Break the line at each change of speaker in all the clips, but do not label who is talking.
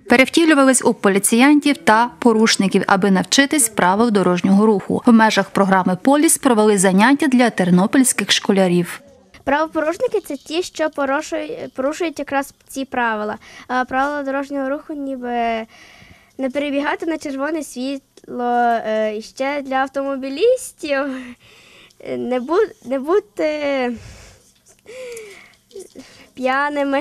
Перевтілювались у поліціянтів та порушників, аби навчитись правил дорожнього руху. В межах програми «Поліс» провели заняття для тернопільських школярів.
Правопорушники – це ті, що порушують якраз ці правила. А правила дорожнього руху ніби не перебігати на червоне світло. І ще для автомобілістів не бути п'яними,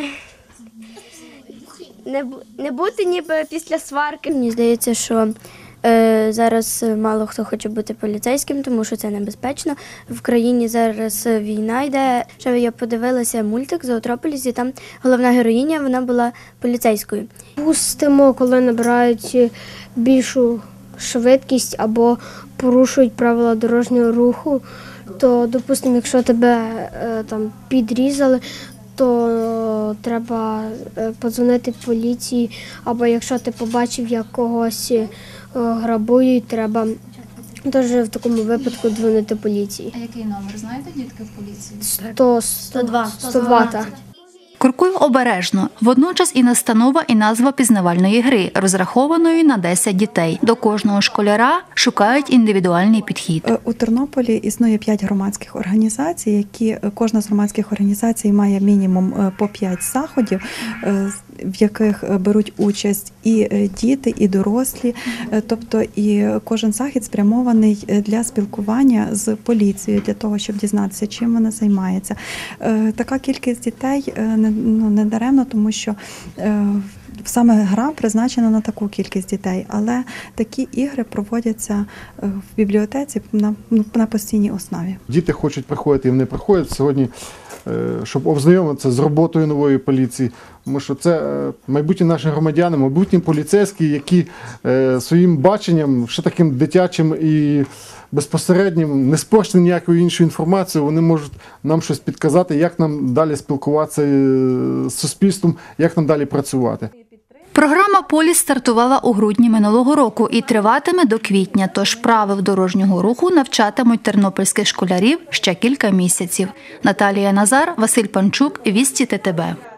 не бути ніби після сварки.
Мені здається, що зараз мало хто хоче бути поліцейським, тому що це небезпечно. В країні зараз війна йде. Ще я подивилася мультик «Зоотрополіс», і там головна героїня, вона була поліцейською.
Пустимо, коли набирають більшу швидкість або порушують правила дорожнього руху, то, допустимо, якщо тебе там підрізали, то треба подзвонити поліції, або якщо ти побачив, як когось грабують, треба теж в такому випадку дзвонити поліції.
А який номер знаєте, дітки, в поліції?
102. Так.
Крокуй обережно. Водночас і настанова, і назва пізнавальної гри, розрахованої на 10 дітей. До кожного школяра шукають індивідуальний підхід.
У Тернополі існує 5 громадських організацій, кожна з громадських організацій має мінімум по 5 заходів, в яких беруть участь і діти, і дорослі. Тобто і кожен захід спрямований для спілкування з поліцією, для того, щоб дізнатися, чим вона займається. Така кількість дітей не даремно, тому що саме гра призначена на таку кількість дітей, але такі ігри проводяться в бібліотеці на постійній основі.
Діти хочуть приходити і вони приходять сьогодні, щоб ознайомитися з роботою нової поліції, тому що це майбутні наші громадяни, майбутні поліцейські, які своїм баченням, ще таким дитячим і безпосереднім, не спорченим ніякою іншою інформацією, вони можуть нам щось підказати, як нам далі спілкуватися з суспільством, як нам далі працювати.
Програма «Поліс» стартувала у грудні минулого року і триватиме до квітня, тож правил дорожнього руху навчатимуть тернопільських школярів ще кілька місяців. Наталія Назар, Василь Панчук, Вісті ТТБ.